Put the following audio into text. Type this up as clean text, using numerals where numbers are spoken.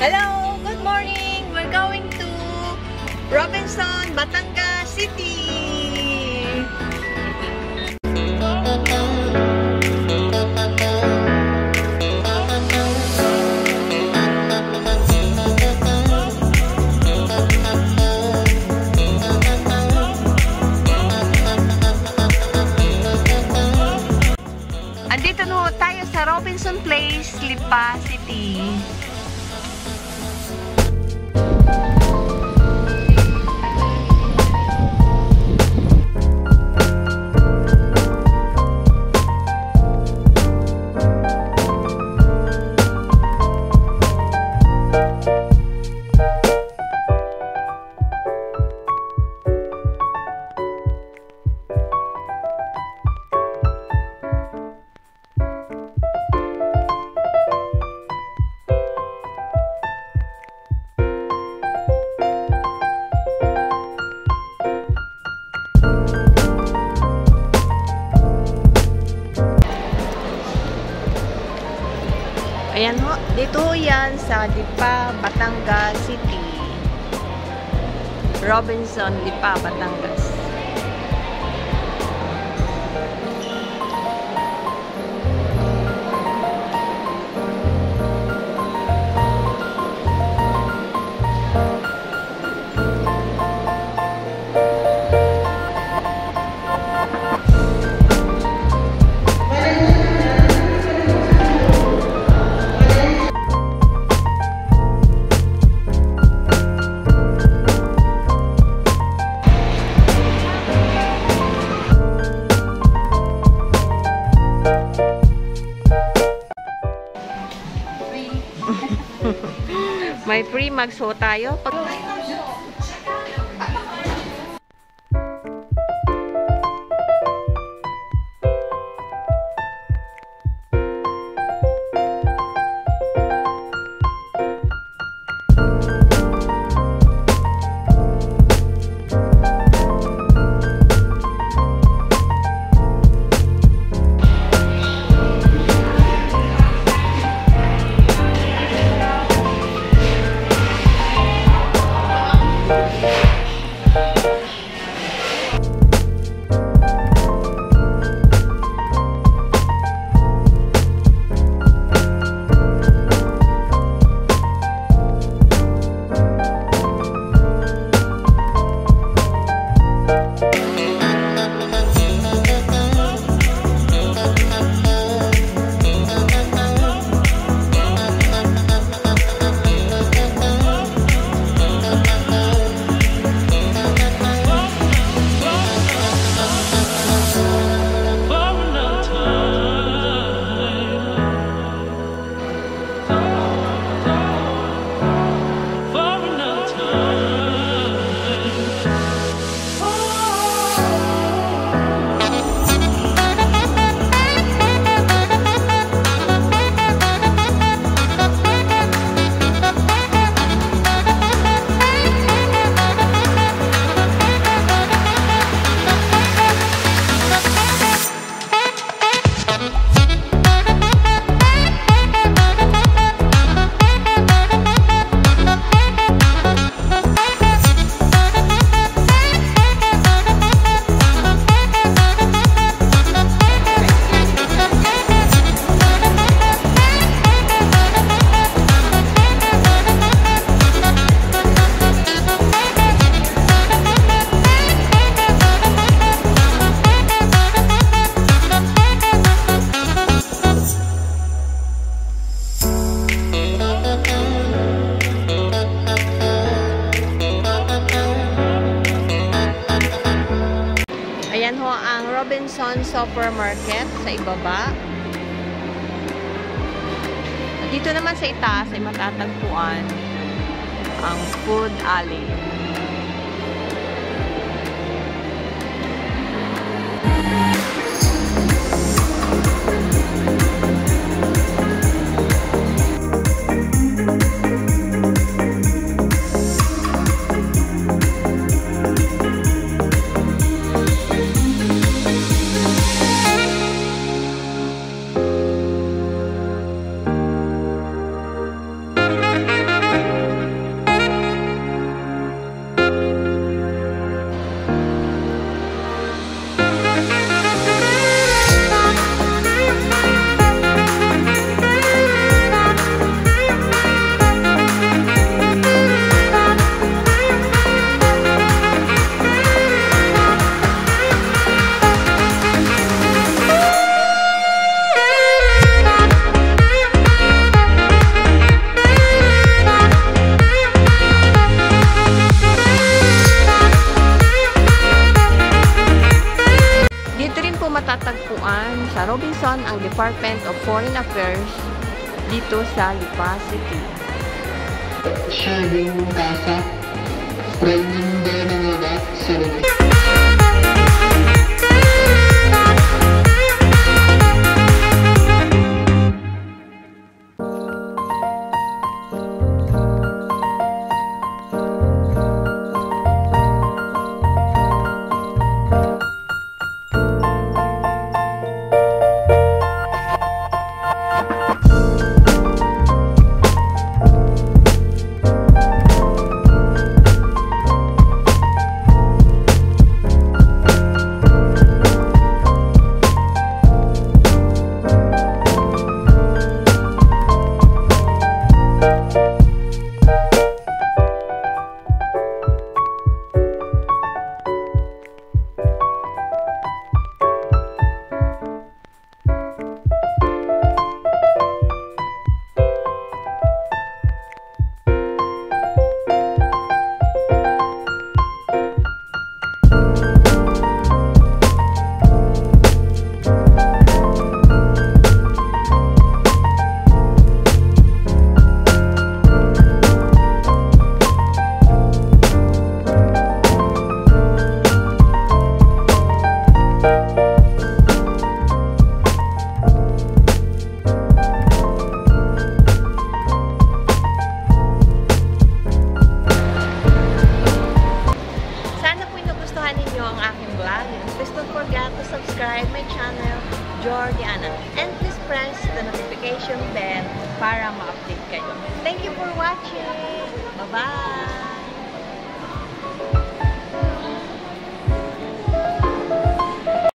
Hello, good morning. We're going to Robinson, Batangas City. Andito no tayo sa Robinson Place, Lipa City. Ayan ho, dito yan sa Lipa, Batangas City. Robinson, Lipa, Batangas. May free mag-show tayo. Ayan ho ang Robinson Supermarket sa ibaba. Dito naman sa itaas ay matatagpuan ang Food Alley. Department of Foreign Affairs dito sa Lipa City. Sharing casa, Raimundo Nangada, Sarili. Please don't forget to subscribe my channel, Jordiana. And please press the notification bell para ma-update kayo. Thank you for watching! Bye-bye!